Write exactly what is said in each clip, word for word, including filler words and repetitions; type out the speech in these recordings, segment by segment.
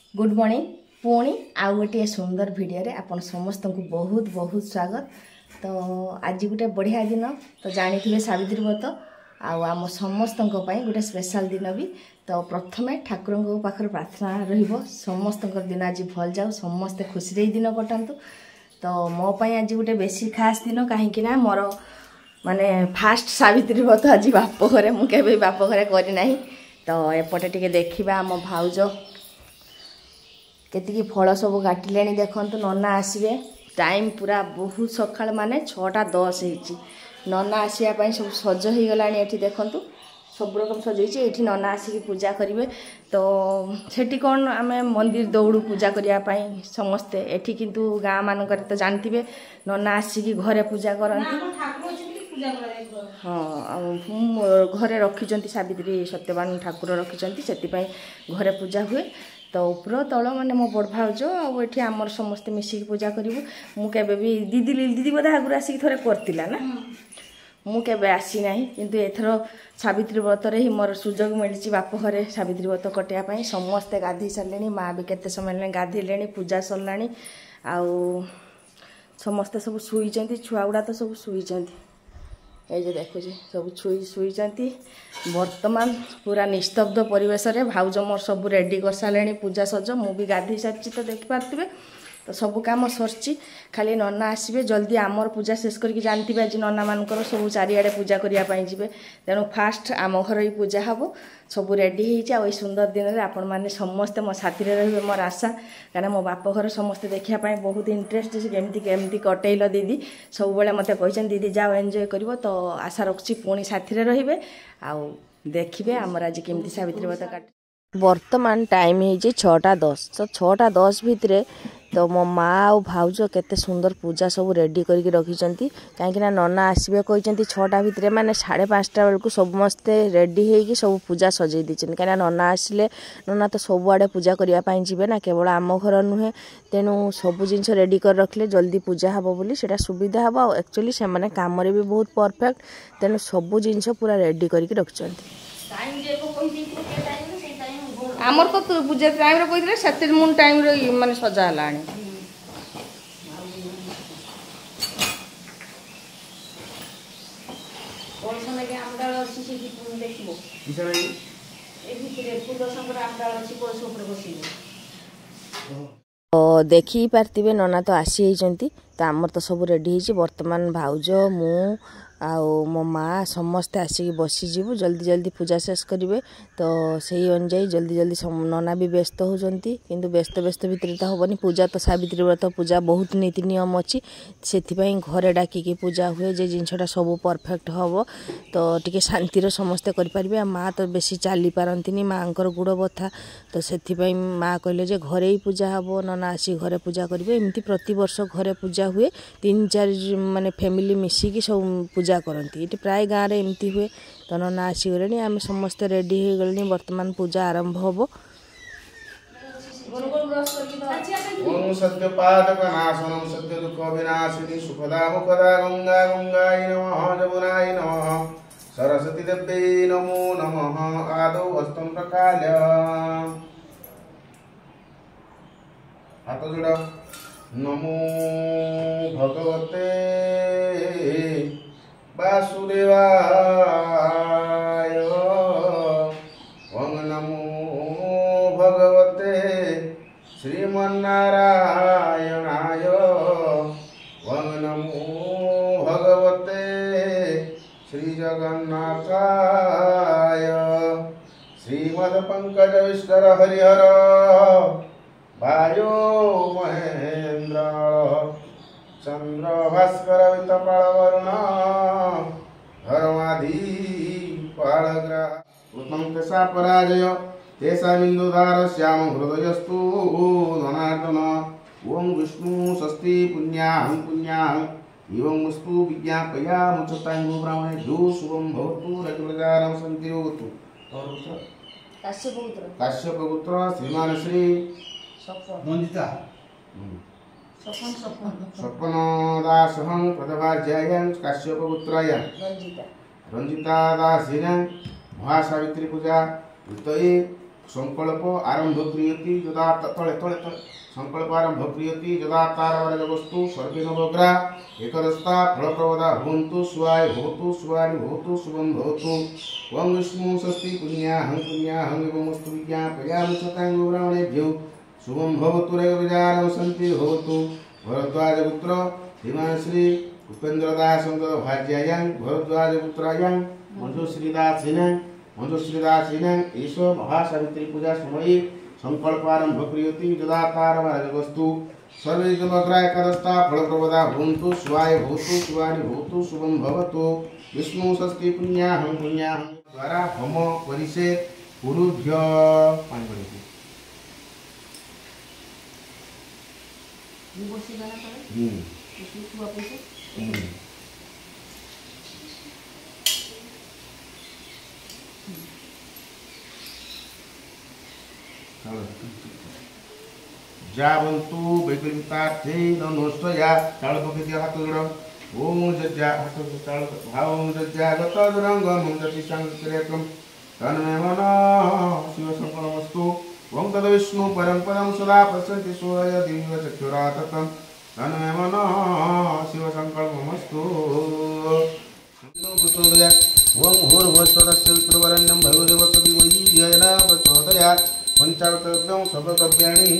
Good morning पुणी आउ गोटे सुंदर वीडियो रे आपन समस्त को बहुत बहुत स्वागत। तो आज गोटे बढ़िया दिन तो जानी थे सावित्री व्रत आम समस्त गोटे स्पेशल दिन भी। तो प्रथमे ठाकुर पाखर प्रार्थना रहिबो समस्त दिन आज भल जाओ समस्ते खुशी रे दिन कटातु। तो मो पाई आज गोटे बेसी खास दिन कहीं ना मोर माने फास्ट सावित्री व्रत आज बाप घरे मुझे बाप घरे करना। तो एपटे टिके देखा आम भाउज केतिकी फल सब काटिले देखु नना आसवे टाइम पूरा बहुत सकाल माने छटा दस हो नना आसवाई सब सज हो गला। ये देखु सब रकम सज ये नना आसिक पूजा करेंगे। तो सेठी कौन आम मंदिर दौड़ू पूजा करने समस्ते एठी किंतु गाँ मानक तो जानते नना आसिक घरे पूजा करती। हाँ घरे रखी सावित्री सत्यवान ठाकुर रखी से घरे पूजा हुए। तो ऊपर तल माने मो बड़ भाउज आठी आमर समस्ते मिसिक पूजा करूँ। मुझे भी दीदी दीदी बोधे आगुरी आसिक थोड़े करतिला ना मुझे आसी ना किंतु एथर सावित्री व्रत रे ही मोर सुजोग मिली बाप घरे सावित्री व्रत कटाई समस्ते गाधे सारे माँ भी केते समय गाधेले पूजा सरला आउ समस्ते सब शुई छुआ गुड़ा तो सब शुई ये जो देखुच सब छुई शुई वर्तमान पूरा निस्तब्ध परिवेश रे भाउज मोर सब रेडी कर सारे पूजा सज मु भी गाधे सारी तो देखिपे। तो सब काम सरची खाली नना आसवे जल्दी आमर पूजा शेष करके जानते आज नना मानकर सब चारिआडे पूजा करने जी। तेणु फास्ट आम घर ही पूजा हम सब रेडी हो सुंदर दिन में आपण मैंने समस्ते मो साथी रे मोर आशा कहीं मो बाप घर समस्ते देखापी बहुत इंटरेस्ट केमती केमती कटेल दीदी सब बेले मत कही दीदी जाओ एंजॉय कर। तो आशा रखी पुणी साथी रे आउ देखिए आमर आज केमती सावित्री व्रत काट। वर्तमान टाइम है छटा दस तो छटा दस भितर तो मो माँ और भाउज केते सुंदर पूजा सब रेडी करके रखी कहीं नना आसवे कहते छटा भितर माने साढ़े पाँचटा बेलू समस्ते रेडी होगी सब पूजा सजई देछन कहीं नना आसिले नना तो सबुआड़े पूजा करने जी ना केवल आम घर नुहे। तेणु सब जिन रेडी कर रखले जल्दी पूजा हम बोली सेटा सुविधा हम आ एक्चुअली से माने काम रे भी बहुत परफेक्ट। तेणु सब जिन पूरा रेडी करके रखिंट आमर तो पूजा टाइम कही से मुन टाइम माने सजा है तो देखी पार्थिवे नना तो आसी होती। तो आमर तो सब रेडी हो वर्तमान भाउज मु आउ मो माँ समस्ते आसिक बसीजु जल्दी जल्दी पूजा शेष करेंगे। तो सही अनुजाई जल्दी जल्दी नना भी व्यस्त होती किंतु व्यस्त व्यस्त भितर तो हेनी पूजा तो सावित्री व्रत पूजा बहुत नीति नियम अच्छी से घरे डाकिकी पूजा हुए जे जिनटा सब परफेक्ट हम तो टी शांतिर समस्ते करें। माँ तो बेसी चली पारती माँ गुड़ बथा तो से माँ कहले घरे ही पूजा हम नना आसी घरे पूजा करेंगे। एमती प्रति वर्ष घरे पूजा हुए तीन चार माने फैमिली मिसिकी सब पूजा करती ये प्राय गाँव में एमती हुए। तो नना आसीगले आम समस्ते रेडी हो गले वर्तमान पूजा आरंभ हम। ओम सत्य पादक नाशनम सत्य दुख विनाशिनी सुखदा मुखदा गंगा गंगाय नमः जमुनाय नमः सरस्वती देव्यै नमो नमः आदौ हस्तं प्रक्षाल्य हाथ जोड़ नमो भगवते वासुदेवाय ओम नमो भगवते श्रीमन्नारायणाय ओम नमो भगवते श्रीजगन्नाथाय श्रीमद्पंकज विष्णु हरिहर वायो महेन्द्र चंद्र भास्कर वितपाल वरुण धर्माधि पालग्रह उत्तम तेषा पराजय तेषामिन्दुधार श्याम हृदयस्तु धनार्दन ओम विष्णु षष्ठी पुण्याहं पुण्याहं एवं वस्तु विज्ञापया मुचतांगो ब्राह्मणे जो शुभम भवतु रजोजारं संतिरोगतु। काश्यपपुत्र काश्यपपुत्र श्रीमान श्री नंदिता सपन सपन सपन दासहं प्रदभाज्यायं काश्यपपुत्राय रंजिता रंजिता दासीन महासावित्री पूजा कृतये संकल्प आरंभ क्रियति यदा तले तले तले संकल्प आरंभ क्रियति यदा तारवार वस्तु सर्वे नवग्रह एकदस्ता फलप्रवदा भवन्तु स्वाय भवतु स्वाय भवतु शुभं भवतु ओम विष्णु षष्ठी पुण्याहं पुण्याहं एवमस्तु विज्ञापयामि शतांगो ब्राह्मणेभ्यो शुभं भवतु रेवविजारं सन्ति भवतु भरद्वाज पुत्र हिमाश्री उपेन्द्र दास भाज्यायां भरद्वाज पुत्रायां मंजुश्री दासिनां मंजुश्री दासिनां ईश्वर महासावित्री पूजा समये संकल्प आरंभ क्रियति यदा तारवार वस्तु सर्वे जमग्राय करस्ता फलप्रवदा भवन्तु स्वाय भवतु शिवानि भवतु शुभं भवतु विष्णु षष्ठी पुण्याहं पुण्याहं द्वारा होम परिसे पुरुभ्य पानी पड़ेगी ये बसी गाना करे हम्म इसको तू वापस हम्म जावन्तु वैकुंठार्थे नमोस्तया ताल पकड़िया हाथ जोड़ ओम जज्जा हाथ ताल भाव जज्जा गत दुरंग मंजति संक्रेतम तन्मे मन शिव संकल्पमस्तु ओम तद विष्णु परम पदम सदा पश्यन्ति सूर्य दिव्य चक्षुराततम तन्मे मन शिव संकल्पमस्तु ओम भूर्भुवस्वरस्य विक्रवरण्यं भगवदेवस्य धीमहि धिया प्रचोदयात् पंचावतव्यं सर्वद्रव्याणि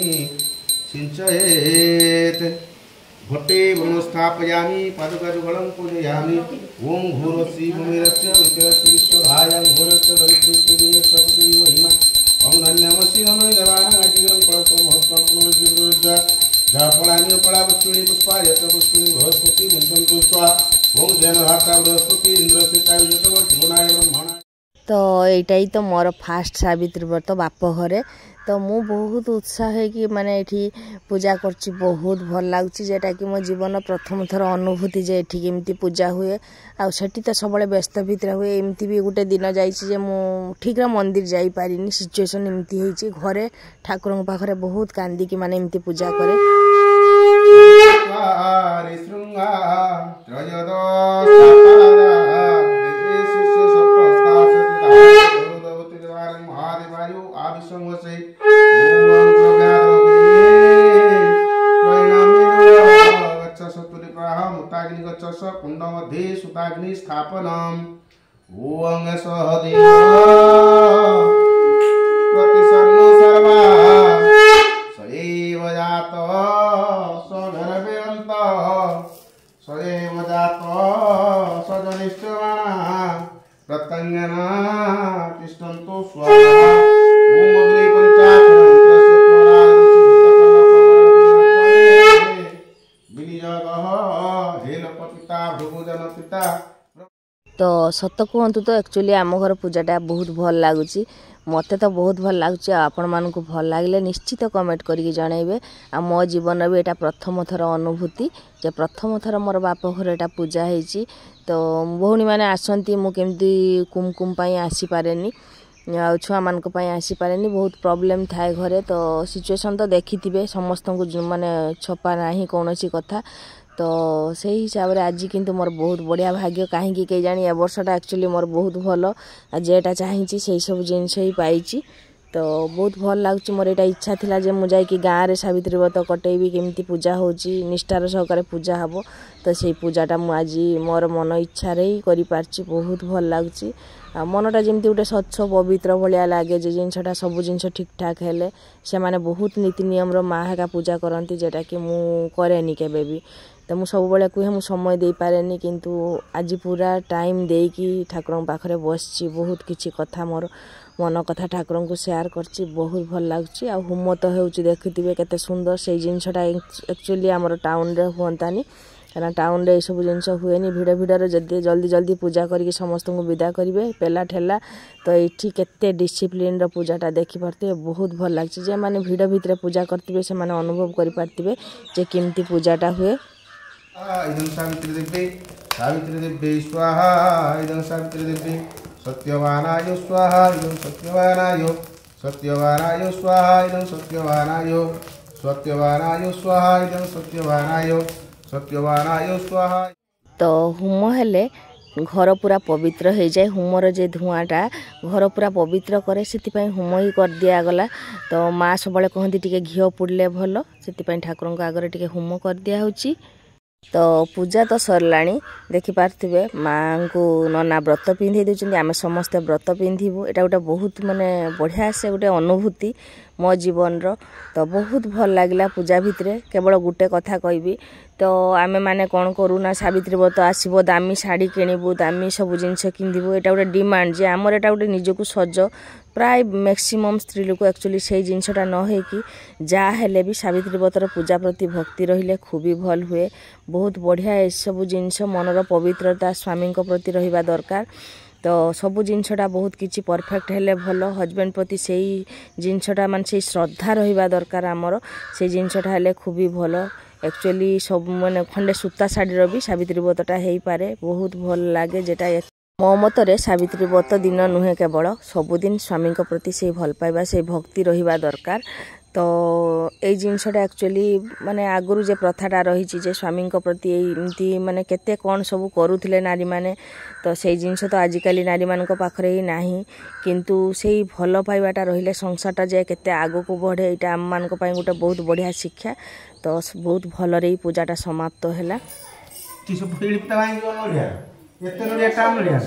सिंचयेत् घटे वरुण स्थापयामि पादुकाजुगलं पूजयामि ओम घोरस्य भूमिरस्य विद्यस्य विश्वधायं घोरस्य दरिद्रस्य महिमा ओम धन्यमसि नमः देवानां अटिगं कलशं महत्त्वं पुनर्जीवोज्जा जापलानि पलापुष्पिणी पुष्पायत पुष्पिणी बृहस्पति मुञ्चन्तु स्वाहा ओम जैनभाता बृहस्पति इंद्रस्य चायुजतव जीवनाय ब्रह्मणा। तो यहीटा ही तो मोर फास्ट सावित्री व्रत बाप घरे तो मु बहुत उत्साह है कि माने ये पूजा करछि बहुत भल लागछि जेटा कि मो जीवन प्रथम थर अनुभूति जे एठी केमती पूजा हुए आ सेठी तो सबले व्यस्त भितर हुए एमती भी गोटे दिन जाइछि जे मु ठीक मंदिर जाई पारिनी सिचुएशन एमती होइछि घरे ठाकुरन पाखरे बहुत कांदी कि माने एमती पूजा करे कुंड मध्ये सुताग्नि स्थापनम ओं सहदेव प्रतिसन्नो सर्वा सएव जात स्वधर्मेऽन्त सएव जात स्वजनिष्ठमाना प्रत्यङ्गना तिष्ठन्तु स्वाहा ओम अग्नि पंचाक्षर तो सत कहतु तो एक्चुअली आम घर पूजाटा बहुत भल लगुच मत तो बहुत भल लगुच आपण मानक भल लगे निश्चित कमेंट करके जनइबे आ मो जीवन भी यहाँ प्रथम थर अनुभूति जे प्रथम थर मोर बाप घर यहाँ पूजा होती तो भौणी मैंने आसती मुझे कुमकुम आसीपे छुआ मान आसीपे बहुत प्रॉब्लम थाए घरे तो सिचुएशन तो देखी थे समस्त को माने छपा ना कौन कथा तो से हिसाब से आज किंतु मोर बहुत बढ़िया भाग्य कहीं कई जानी ए वर्षटा एक्चुअली मोर बहुत भल जेटा चाहिए से सब जिनस ही पाई तो बहुत भल लगुच मोर यहाँ इच्छा थिला जे मुझे गाँव में सावित्री व्रत कटेबी केमती पूजा होची निष्ठार सहकारे पूजा हम तो से पूजाटा मुझे मोर मन इच्छा ही कर बहुत भल लगुच मनटा जमी गोटे स्वच्छ पवित्र भाया लगे जे जिनटा सब जिन ठीक ठाक हेले से माने बहुत नीति नियम माँ हेका पूजा करती जेटा कि मुझे केबे भी तो मुझे सब बेले कहे मुझे समय दे पारे किंतु आज पूरा टाइम देकी ठाकुर पाखे बसची बहुत किसी कथा मोर मन कथा ठाकुर को शेयर करची बहुत भल लगुच आ होम तो होची देखिथिबे केते सुंदर से जिनसटा एक्चुअली आमर टाउन रे हुंतानी कारण टाउन रे सब जिनस हुए भिड़ भिड़र जल्दी जल्दी जल्दी पूजा करके समस्त को विदा करेंगे पेला ठेला तो ये केते डिसिप्लिन पूजाटा देखी पार्थे बहुत भल लगे जे माने भिड़ भितर पूजा करते से माने अनुभव कर पार्थे जे केमती पूजाटा हुए इदं सावित्री देवी सावित्री देवी स्वाहा इदं सावित्री देवी सत्यवानाय स्वाहा इदं सत्यवानाय सत्यवानाय स्वाहा इदं सत्यवानाय सत्यवानाय स्वाहा इदं सत्यवानाय सत्यवानाय स्वाहा तो होम हेले घर पूरा पवित्र हो जाए होमर जे धुआँटा घर पूरा पवित्र करे से होम ही कर दिगला तो माँ सब कहती टे घी पुड़े भल से ठाकुर आगे टे होम कर दिया तो पूजा तो सरला देखिपे माँ को नना व्रत पिंधे दूसरी आम समस्ते व्रत पिंधु यहाँ गोटे बहुत माने बढ़िया से गोटे अनुभूति मो जीवन रो तो बहुत भल लगे पूजा भितर केवल गोटे कथा कहबी तो आम मैंने कौन करूना सावित्री व्रत आसब दामी शाढ़ी किणबू दामी सब जिनस किंधु यहाँ गोटे डिमांड जे आमर यहाँ गोटे निजक सज प्राय मैक्सिमम स्त्री लोक एक्चुअली से जिनसटा न होकि जहाँ हेले भी सावित्री व्रतर पूजा प्रति भक्ति रहिले खूब भल हुए बहुत बढ़िया ये सब जिनस मनर पवित्रता स्वामी प्रति रहिबा दरकार तो सबू जिनसटा बहुत किसी परफेक्ट हेले भल हजबैंड प्रति से जिनसटा मान से श्रद्धा रहिबा दरकार आमर से जिनसटा हेले खूब भल एक्चुअली सब माने खंडे सूता शाढ़ीर भी सावित्री व्रतटा हो पारे बहुत भल लगे जेटा मो मतरे सावित्री व्रत दिन नुहे केवल सबुदिन स्वामी प्रति से भल पाइबा से भक्ति रहिबा दरकार तो ये जिनसटा एक्चुअली माने आगुरु जे प्रथाटा रही जे स्वामी प्रति एमती माने केते कौन सब करुथिले नारी माने तो से जिनस तो आजिकली नारी मानक पाखरे ही नाही किंतु से भल पाइबाटा रहिले संसारटा जे केते आगो को बढ़े एटा आम मानक पई गोटे बहुत बढ़िया शिक्षा तो बहुत भल रे पूजाटा समाप्त हैला ती सब फिलिपटा भाई को नोडिया एते नोडिया काम नोडिया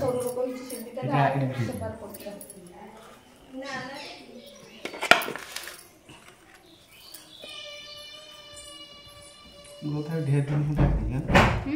ग्रोथ है ढेर दिन हो जाती है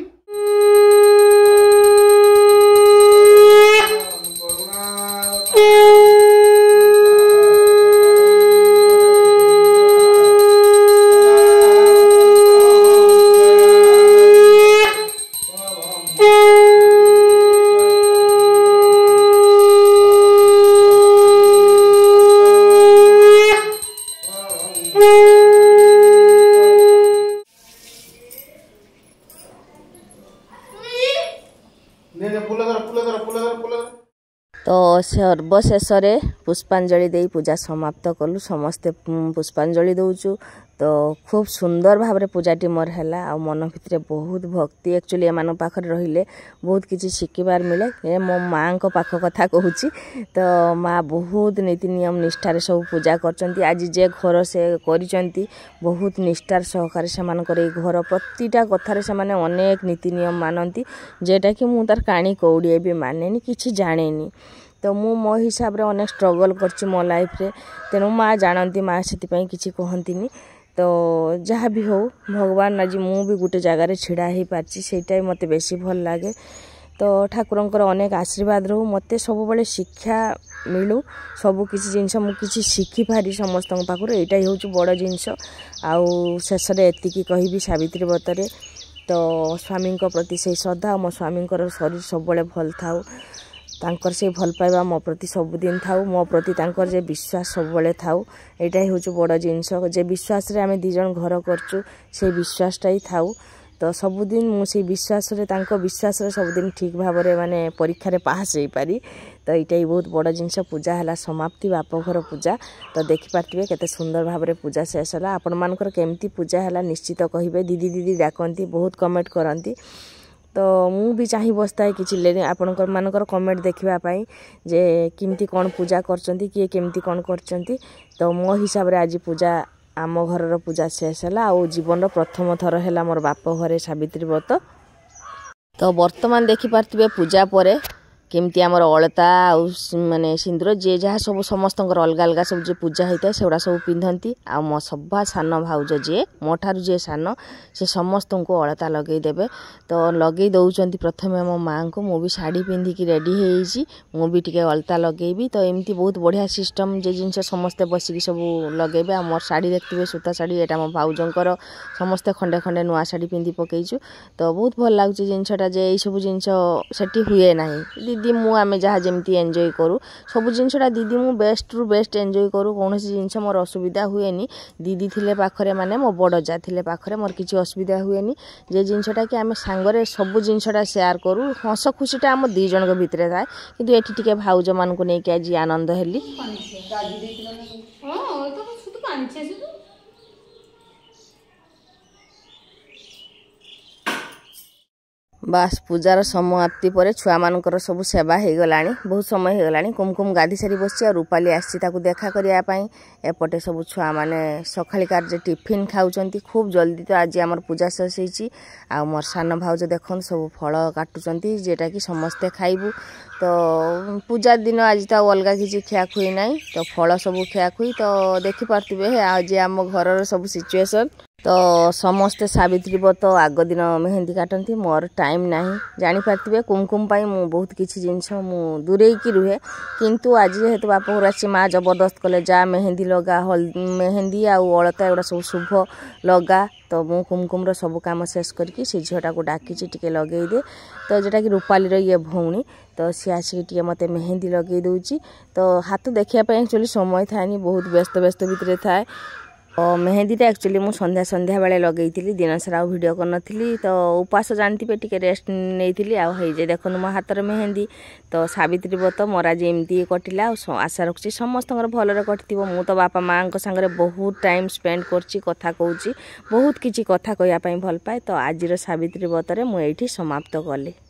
तो सर्वशेष पुष्पांजलि दे पूजा समाप्त कलु समस्ते पुष्पांजलि दौचु तो खूब सुंदर भाव में पूजाटी मोर है आ मन भितर बहुत भक्ति एक्चुअली एम पाखे रहिले बहुत किसी शिखबार मिले ये मो माँ को पाख कथा कहूँ तो माँ बहुत नीति नियम निष्ठार सब पूजा कर आज जे घर से कर बहुत निष्ठार सहकार से घर प्रतिटा कथार से माने अनेक नीति नियम मानती जेटा कि मु तार कहानी कौड़िए भी मानेनी किसी जानेनी तो मु मो हिसाब रे अनेक स्ट्रगल करछि मो लाइफ रे तेणु माँ जानती माँ से किसी कहती तो जहाँ भी हो भगवान आज मु भी गोटे जगार छिड़ा हो पार्ची से मत बेसी भल लगे तो ठाकुरंकर अनेक आशीर्वाद रहू मत सब बड़े शिक्षा मिलू सबू किसी जिनस मुझे शिखी पारि समस्त पाखर यहाँ हूँ बड़ जिनस आउ शेष एतिकी कहि सावित्री व्रत तो स्वामी प्रति से श्रद्धा मो स्वामी शरीर सब भल थाउ तांकर से भल पाइबा मो प्रति सबुदिन थाउ मो प्रति तांकर जे विश्वास सब बड़े थाउ एटाई हूँ बड़ जिनस जे विश्वास रे आमे दिजन घर करचु से विश्वासटा ही थाउ तो सबुदिन मुझे विश्वास रे तांको विश्वास रे सबुदिन ठीक भाव रे माने परीक्षा रे पास हो पारी तो यहाँ बहुत बड़ जिनस पूजा है समाप्ति बापघर पूजा तो देखिपारे केते सुंदर भाव में पूजा शेष है आपण मानकर केमती पूजा है निश्चित कहे दीदी दीदी डाकती बहुत कमेंट करती तो मु भी चाह बसता है कि आपण मानकर कमेंट देखापी जे किमती कौन पूजा करचंती किए केमती कौन करचंती तो मो हिसाब रे आज पूजा आम घर पूजा शेष है आ जीवन प्रथम थर है मोर बाप घरे सावित्री व्रत तो वर्तमान देखिपारे पूजा पर केमती आमर अलता आउ माने सिंदूर जे जहाँ सब समस्त अलग अलग सब जो पूजा होता है सेगुड़ा सब पिंधती आ मो सभा सान भाउज जे मो ठारू जे सान से समस्त को अलता लगे देवे तो लगे दौरान प्रथम मो माँ को मु भी शाढ़ी पिंधिकी रेडी होइछि मु भी टिके अलता लगेबी तो एमती बहुत बढ़िया सिस्टम जे जिनस समस्ते बसिकी सब लगेबे आ मोर शाढ़ी देखते सूता शाढ़ी एटा मो भाउजंकर समस्ते खंडे खंडे नुआ शाढ़ी पिंधि पकईचु तो बहुत भल लगुच जिनसटा जे ये सब जिनस सेठी हुए ना दीदी मु आमे जहाँ जमती एंजॉय करूँ सब जिनसटा दीदी मु बेस्ट रु बेस्ट एंजॉय करूँ कौन जिनस मोर असुविधा हुए दीदी थिले पाखरे माने मो बड़ जा थिले पाखरे मोर किसी असुविधा हुए जे जिनसटा कि आमे सांगरे सब जिनसटा शेयर करूँ हस खुशीटा आम दी जन भितर थाए किंतु एठी टिके भाउज मान को लेकिन आज आनंद हेली बास पूजार समाप्ति पर छुआ मानकर सब सेवा हो गलानी बहुत समय हो गलानी कुमकुम गाधी सारी बस रूपाली आसी देखा करने एपटे सब छुआ मैंने सकाळिकार जे टिफिन खाऊं खूब जल्दी तो आज आम पूजा शेष आ मोर सान भाउज देख सब फल काटुंट जेटा कि समस्ते खाइबू तो पूजा दिन आज तो अलग किसी खियाखुई ना तो फल सब खियाखुई तो देखिपे आज आम घर सब सिचुएसन तो समस्ते सावित्री व्रत आग दिन मेहंदी काटती मोर टाइम नहीं जानीपारे कुमकुम पाई मु बहुत किसी जिनस मु दूरे की रुहे किंतु आज जेहेतु बाप घर आसी माँ जबरदस्त कले जा मेहंदी लगा हल मेहंदी आउ अलता एगुड़ा सब शुभ लगा तो मु कुमकुम सब काम शेष करके से झीटा को डाकी टे लगे दे तो जोटा कि रूपाली ये भौणी तो सी आसिक मत मेहंदी लगे दूची तो हाथ देखापी एक्चुअली समय थाए बहुत व्यस्त व्यस्त भितर थाए और मेहंदीटा एक्चुअली मुझे संध्या संध्या बेले लगे दिन सारा वीडियो कर तो उपास जानते टे रेस्ट नहीं आजे देखो मो हाथ मेहंदी तो सावित्री व्रत मोर आज एमती कटिला आशा रखुच्छी समस्त भलरे कटि मु तो बापा माँ सागर बहुत टाइम स्पेंड करची कथा कहूँ बहुत किसी कथा कहवाई भल पाए तो आज सावित्री व्रत मुझे समाप्त कली।